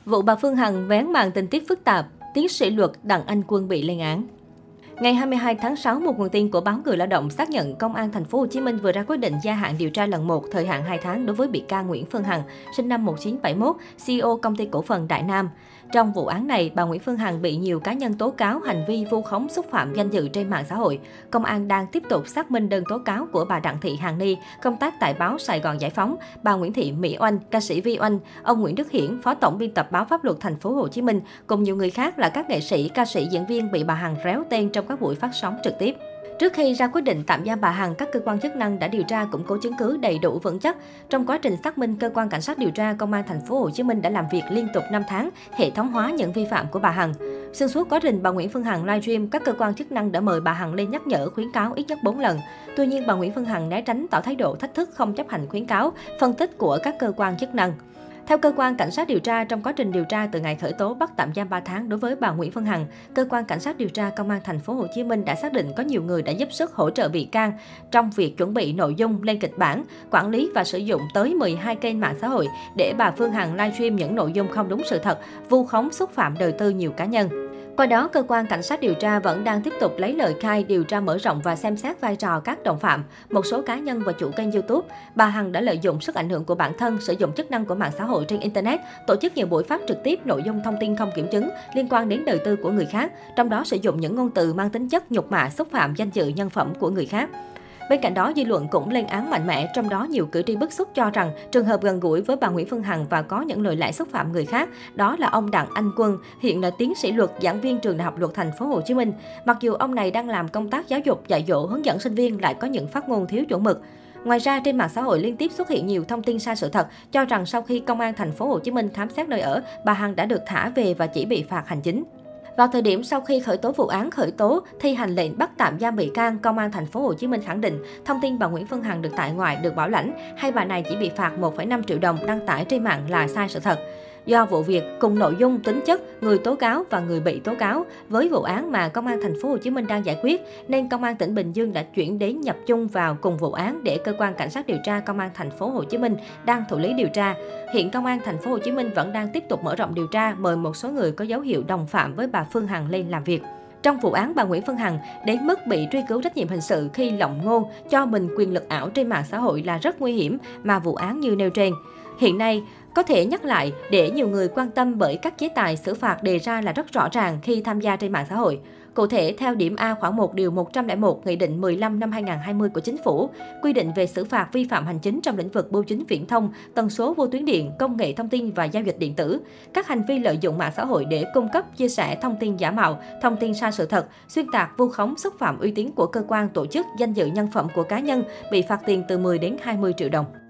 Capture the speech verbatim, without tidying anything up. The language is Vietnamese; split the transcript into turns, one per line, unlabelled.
Vụ bà Phương Hằng vén màn tình tiết phức tạp, tiến sĩ luật Đặng Anh Quân bị lên án. Ngày hai mươi hai tháng sáu, một nguồn tin của báo Người Lao động xác nhận Công an Thành phố Hồ Chí Minh vừa ra quyết định gia hạn điều tra lần một, thời hạn hai tháng đối với bị can Nguyễn Phương Hằng, sinh năm một nghìn chín trăm bảy mươi mốt, xê e ô công ty cổ phần Đại Nam. Trong vụ án này, bà Nguyễn Phương Hằng bị nhiều cá nhân tố cáo hành vi vu khống xúc phạm danh dự trên mạng xã hội. Công an đang tiếp tục xác minh đơn tố cáo của bà Đặng Thị Hàn Ni, công tác tại báo Sài Gòn Giải phóng, bà Nguyễn Thị Mỹ Oanh, ca sĩ Vi Oanh, ông Nguyễn Đức Hiển, phó tổng biên tập báo Pháp luật Thành phố Hồ Chí Minh, cùng nhiều người khác là các nghệ sĩ, ca sĩ, diễn viên bị bà Hằng réo tên trong các buổi phát sóng trực tiếp. Trước khi ra quyết định tạm giam bà Hằng, các cơ quan chức năng đã điều tra củng cố chứng cứ đầy đủ vững chắc. Trong quá trình xác minh, cơ quan cảnh sát điều tra Công an Thành phố Hồ Chí Minh đã làm việc liên tục năm tháng, hệ thống hóa những vi phạm của bà Hằng. Xuyên suốt quá trình bà Nguyễn Phương Hằng livestream, các cơ quan chức năng đã mời bà Hằng lên nhắc nhở, khuyến cáo ít nhất bốn lần. Tuy nhiên, bà Nguyễn Phương Hằng né tránh, tỏ thái độ thách thức, không chấp hành khuyến cáo, phân tích của các cơ quan chức năng. Theo cơ quan cảnh sát điều tra, trong quá trình điều tra từ ngày khởi tố bắt tạm giam ba tháng đối với bà Nguyễn Phương Hằng, cơ quan cảnh sát điều tra Công an Thành phố Hồ Chí Minh đã xác định có nhiều người đã giúp sức hỗ trợ bị can trong việc chuẩn bị nội dung, lên kịch bản, quản lý và sử dụng tới mười hai kênh mạng xã hội để bà Phương Hằng livestream những nội dung không đúng sự thật, vu khống xúc phạm đời tư nhiều cá nhân. Qua đó, cơ quan cảnh sát điều tra vẫn đang tiếp tục lấy lời khai, điều tra mở rộng và xem xét vai trò các đồng phạm, một số cá nhân và chủ kênh YouTube. Bà Hằng đã lợi dụng sức ảnh hưởng của bản thân, sử dụng chức năng của mạng xã hội trên Internet, tổ chức nhiều buổi phát trực tiếp nội dung thông tin không kiểm chứng liên quan đến đời tư của người khác, trong đó sử dụng những ngôn từ mang tính chất nhục mạ, xúc phạm danh dự nhân phẩm của người khác. Bên cạnh đó, dư luận cũng lên án mạnh mẽ, trong đó nhiều cử tri bức xúc cho rằng trường hợp gần gũi với bà Nguyễn Phương Hằng và có những lời lẽ xúc phạm người khác, đó là ông Đặng Anh Quân, hiện là tiến sĩ luật, giảng viên trường Đại học Luật Thành phố Hồ Chí Minh. Mặc dù ông này đang làm công tác giáo dục, dạy dỗ, hướng dẫn sinh viên lại có những phát ngôn thiếu chuẩn mực. Ngoài ra, trên mạng xã hội liên tiếp xuất hiện nhiều thông tin sai sự thật, cho rằng sau khi Công an Thành phố Hồ Chí Minh khám xét nơi ở, bà Hằng đã được thả về và chỉ bị phạt hành chính. Vào thời điểm sau khi khởi tố vụ án, khởi tố, thi hành lệnh bắt tạm giam bị can, Công an Thành phố Hồ Chí Minh khẳng định thông tin bà Nguyễn Phương Hằng được tại ngoại, được bảo lãnh hay bà này chỉ bị phạt một phẩy năm triệu đồng đăng tải trên mạng là sai sự thật. Do vụ việc cùng nội dung, tính chất, người tố cáo và người bị tố cáo với vụ án mà Công an Thành phố Hồ Chí Minh đang giải quyết, nên Công an tỉnh Bình Dương đã chuyển đến nhập chung vào cùng vụ án để cơ quan cảnh sát điều tra Công an Thành phố Hồ Chí Minh đang thụ lý điều tra. Hiện Công an Thành phố Hồ Chí Minh vẫn đang tiếp tục mở rộng điều tra, mời một số người có dấu hiệu đồng phạm với bà Phương Hằng lên làm việc. Trong vụ án bà Nguyễn Phương Hằng đến mức bị truy cứu trách nhiệm hình sự khi lộng ngôn, cho mình quyền lực ảo trên mạng xã hội là rất nguy hiểm mà vụ án như nêu trên. Hiện nay, có thể nhắc lại để nhiều người quan tâm bởi các chế tài xử phạt đề ra là rất rõ ràng khi tham gia trên mạng xã hội. Cụ thể, theo điểm A khoản một điều một trăm lẻ một Nghị định mười lăm năm hai nghìn không trăm hai mươi của Chính phủ, quy định về xử phạt vi phạm hành chính trong lĩnh vực bưu chính viễn thông, tần số vô tuyến điện, công nghệ thông tin và giao dịch điện tử. Các hành vi lợi dụng mạng xã hội để cung cấp, chia sẻ thông tin giả mạo, thông tin sai sự thật, xuyên tạc, vu khống, xúc phạm uy tín của cơ quan, tổ chức, danh dự nhân phẩm của cá nhân bị phạt tiền từ mười đến hai mươi triệu đồng.